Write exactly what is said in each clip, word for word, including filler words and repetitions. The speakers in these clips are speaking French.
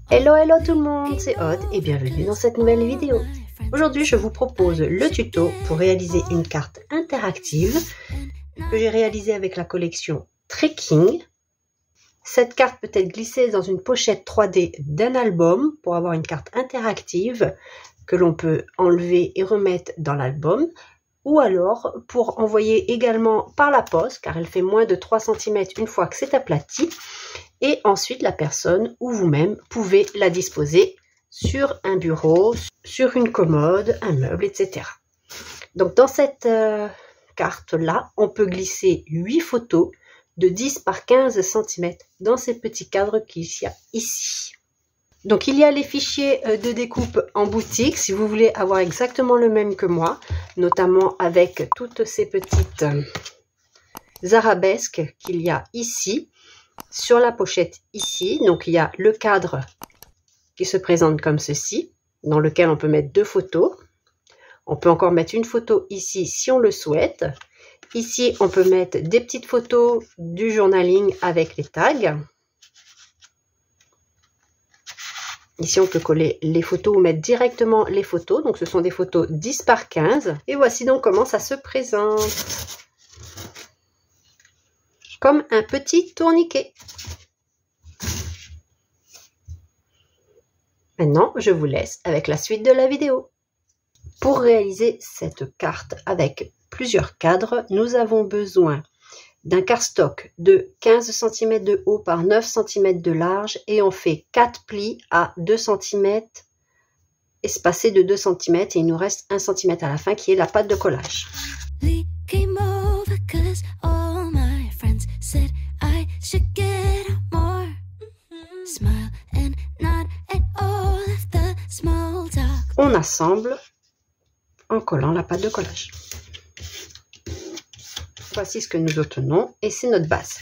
Hello hello tout le monde, c'est Aude et bienvenue dans cette nouvelle vidéo. Aujourd'hui je vous propose le tuto pour réaliser une carte interactive que j'ai réalisée avec la collection Trekking. Cette carte peut être glissée dans une pochette trois D d'un album pour avoir une carte interactive que l'on peut enlever et remettre dans l'album, ou alors pour envoyer également par la poste car elle fait moins de trois centimètres une fois que c'est aplati. Et ensuite, la personne ou vous-même pouvez la disposer sur un bureau, sur une commode, un meuble, et cetera. Donc, dans cette euh, carte-là, on peut glisser huit photos de dix par quinze centimètres dans ces petits cadres qu'il y a ici. Donc, il y a les fichiers de découpe en boutique si vous voulez avoir exactement le même que moi, notamment avec toutes ces petites euh, arabesques qu'il y a ici. Sur la pochette ici, donc il y a le cadre qui se présente comme ceci, dans lequel on peut mettre deux photos. On peut encore mettre une photo ici si on le souhaite. Ici, on peut mettre des petites photos du journaling avec les tags. Ici, on peut coller les photos ou mettre directement les photos. Donc, ce sont des photos dix par quinze. Et voici donc comment ça se présente. Comme un petit tourniquet. Maintenant, je vous laisse avec la suite de la vidéo. Pour réaliser cette carte avec plusieurs cadres, nous avons besoin d'un cardstock de quinze centimètres de haut par neuf centimètres de large et on fait quatre plis à deux centimètres espacés de deux centimètres et il nous reste un centimètre à la fin qui est la pâte de collage. Said I should get more. Smile and nod at all of the small talk. On assemble en collant la pâte de collage. Voici ce que nous obtenons et c'est notre base.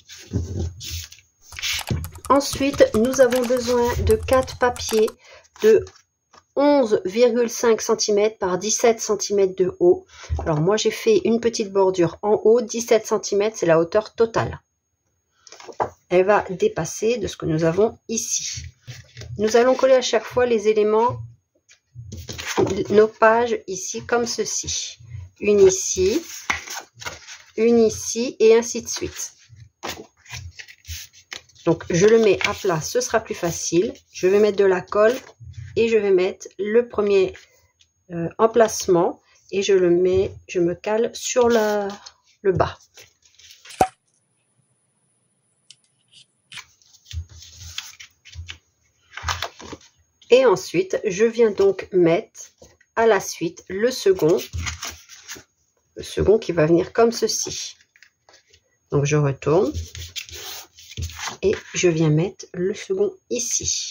Ensuite, nous avons besoin de quatre papiers de onze virgule cinq centimètres par dix-sept centimètres de haut. Alors moi j'ai fait une petite bordure en haut, dix-sept centimètres, c'est la hauteur totale. Elle va dépasser de ce que nous avons ici. Nous allons coller à chaque fois les éléments, nos pages ici comme ceci. Une ici, une ici et ainsi de suite. Donc je le mets à plat, ce sera plus facile. Je vais mettre de la colle. Et je vais mettre le premier euh, emplacement et je le mets, je me cale sur la, le bas. Et ensuite, je viens donc mettre à la suite le second, le second qui va venir comme ceci. Donc je retourne et je viens mettre le second ici.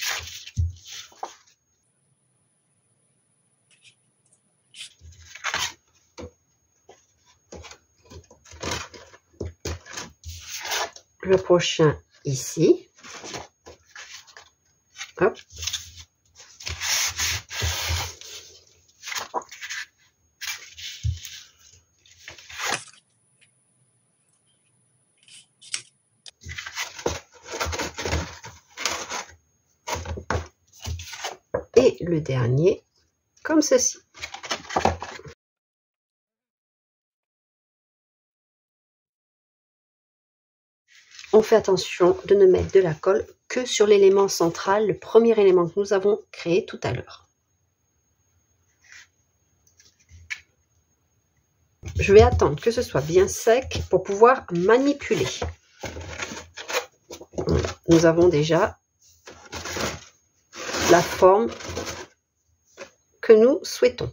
Le prochain ici. Hop. Et le dernier comme ceci. On fait attention de ne mettre de la colle que sur l'élément central, le premier élément que nous avons créé tout à l'heure. Je vais attendre que ce soit bien sec pour pouvoir manipuler. Nous avons déjà la forme que nous souhaitons.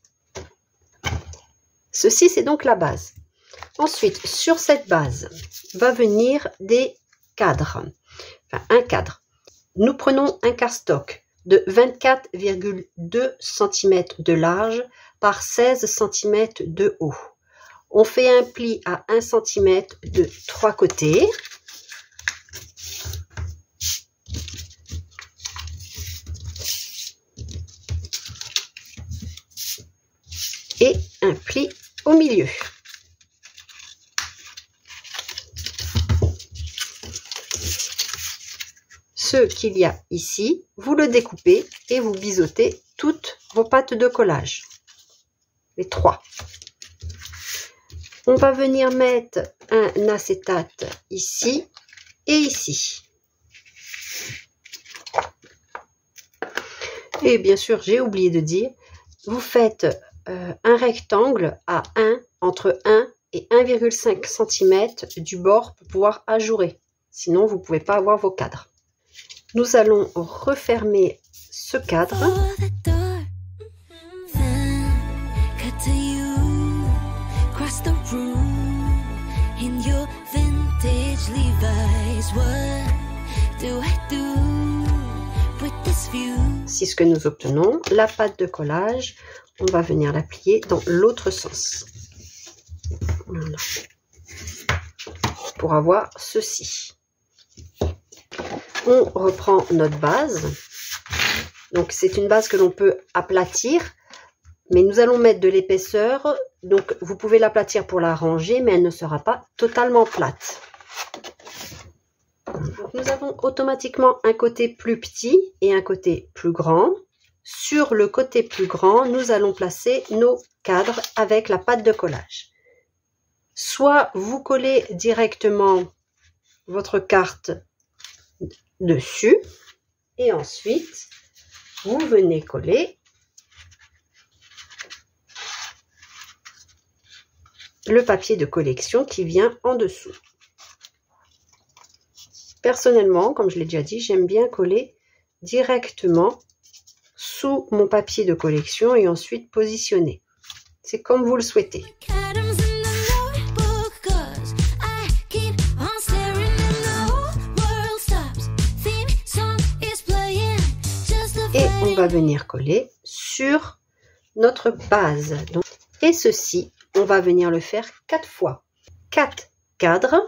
Ceci, c'est donc la base. Ensuite, sur cette base, va venir des cadres, enfin un cadre. Nous prenons un cardstock de vingt-quatre virgule deux centimètres de large par seize centimètres de haut. On fait un pli à un centimètre de trois côtés. Et un pli au milieu. ce qu'il y a ici, vous le découpez et vous biseautez toutes vos pâtes de collage. Les trois. On va venir mettre un acétate ici et ici. Et bien sûr, j'ai oublié de dire, vous faites euh, un rectangle à un, entre un et un virgule cinq centimètres du bord pour pouvoir ajourer. Sinon, vous ne pouvez pas avoir vos cadres. Nous allons refermer ce cadre. Si ce que nous obtenons, la pâte de collage, on va venir la plier dans l'autre sens. Voilà. Pour avoir ceci. On reprend notre base. Donc c'est une base que l'on peut aplatir, mais nous allons mettre de l'épaisseur. Donc vous pouvez l'aplatir pour la ranger, mais elle ne sera pas totalement plate. Donc, nous avons automatiquement un côté plus petit et un côté plus grand. Sur le côté plus grand, nous allons placer nos cadres avec la pâte de collage. Soit vous collez directement votre carte dessus et ensuite vous venez coller le papier de collection qui vient en dessous. Personnellement, comme je l'ai déjà dit, j'aime bien coller directement sous mon papier de collection et ensuite positionner. C'est comme vous le souhaitez. Et on va venir coller sur notre base. Donc, et ceci, on va venir le faire quatre fois. quatre cadres.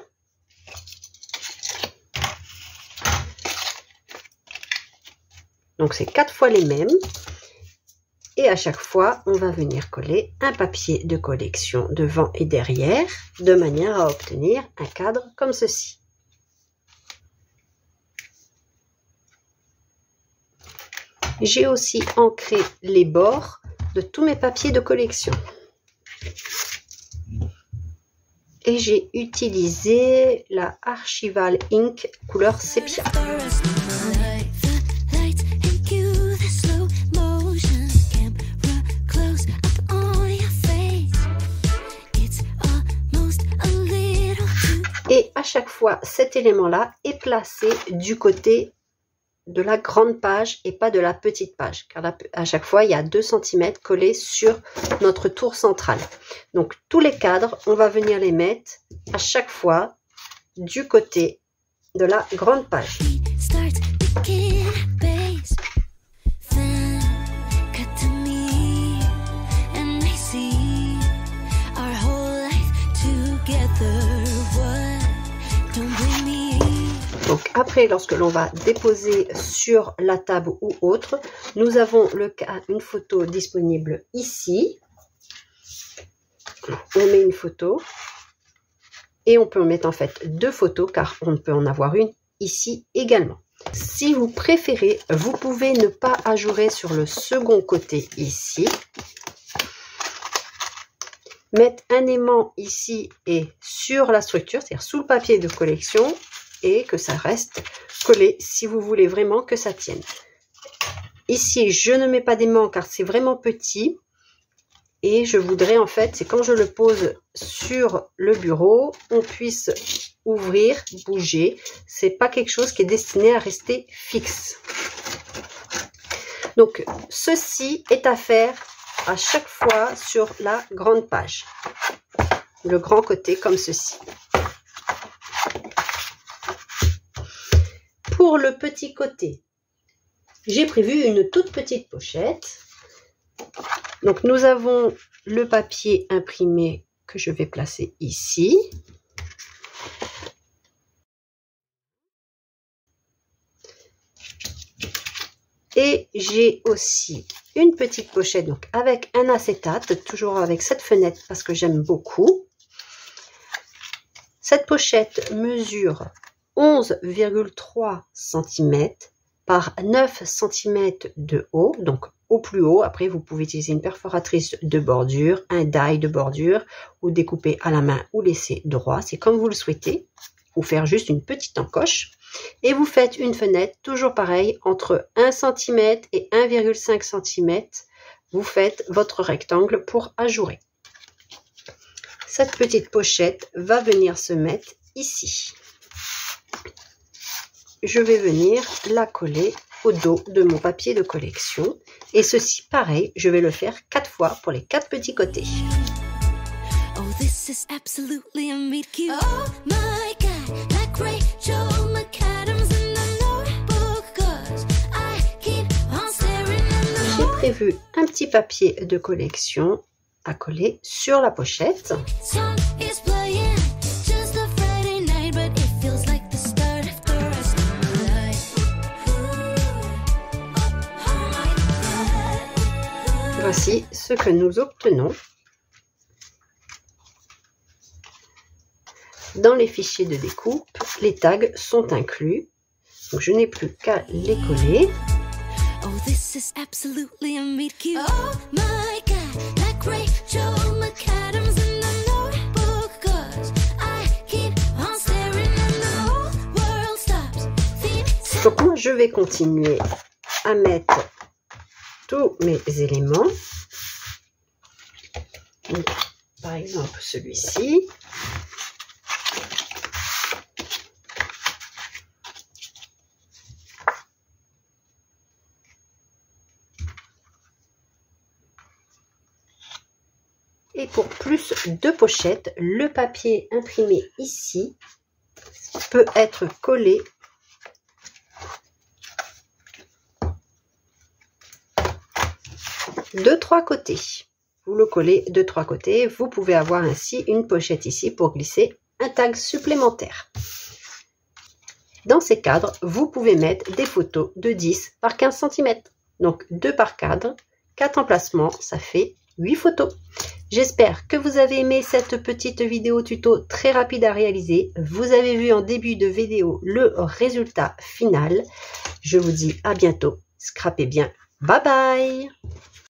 Donc c'est quatre fois les mêmes. Et à chaque fois, on va venir coller un papier de collection devant et derrière, de manière à obtenir un cadre comme ceci. J'ai aussi ancré les bords de tous mes papiers de collection. Et j'ai utilisé la Archival Ink couleur sépia. Et à chaque fois, cet élément-là est placé du côté de la grande page et pas de la petite page. Car là, à chaque fois, il y a deux centimètres collés sur notre tour centrale. Donc, tous les cadres, on va venir les mettre à chaque fois du côté de la grande page. Donc après, lorsque l'on va déposer sur la table ou autre, nous avons le cas, une photo disponible ici. On met une photo et on peut en mettre en fait deux photos car on peut en avoir une ici également. Si vous préférez, vous pouvez ne pas ajourer sur le second côté ici. Mettre un aimant ici et sur la structure, c'est-à-dire sous le papier de collection, et que ça reste collé si vous voulez vraiment que ça tienne. Ici, je ne mets pas d'aimant car c'est vraiment petit et je voudrais en fait, c'est quand je le pose sur le bureau, on puisse ouvrir, bouger. C'est pas quelque chose qui est destiné à rester fixe. Donc, ceci est à faire à chaque fois sur la grande page. Le grand côté comme ceci. Pour le petit côté, j'ai prévu une toute petite pochette. Donc nous avons le papier imprimé que je vais placer ici. Et j'ai aussi une petite pochette donc avec un acétate, toujours avec cette fenêtre parce que j'aime beaucoup. Cette pochette mesure onze virgule trois centimètres par neuf centimètres de haut, donc au plus haut. Après, vous pouvez utiliser une perforatrice de bordure, un die de bordure, ou découper à la main ou laisser droit, c'est comme vous le souhaitez, ou faire juste une petite encoche. Et vous faites une fenêtre, toujours pareil, entre un centimètre et un virgule cinq centimètres. Vous faites votre rectangle pour ajourer. Cette petite pochette va venir se mettre ici. Je vais venir la coller au dos de mon papier de collection. Et ceci, pareil, je vais le faire quatre fois pour les quatre petits côtés. Oh, this is absolutely a meet cute. Oh my God, like Rachel McAdams in the notebook, 'cause I keep on staring at the J'ai prévu un petit papier de collection à coller sur la pochette. song is playing, just a Friday night, but it feels like the start of the rest of my life. Oh my God. Voici ce que nous obtenons. Dans les fichiers de découpe, les tags sont inclus. Donc je n'ai plus qu'à les coller. Oh, this is absolutely a meet cute. Oh my God, like Rachel McAdams in the notebook, 'cause I keep on staring and the whole world stops. Thinking Donc moi je vais continuer à mettre tous mes éléments. Donc, par exemple celui-ci. Et pour plus de pochettes, le papier imprimé ici peut être collé de trois côtés. Vous le collez de trois côtés. Vous pouvez avoir ainsi une pochette ici pour glisser un tag supplémentaire. Dans ces cadres, vous pouvez mettre des photos de dix par quinze centimètres. Donc deux par cadre, quatre emplacements, ça fait huit photos. J'espère que vous avez aimé cette petite vidéo tuto très rapide à réaliser. Vous avez vu en début de vidéo le résultat final. Je vous dis à bientôt. Scrapez bien. Bye bye!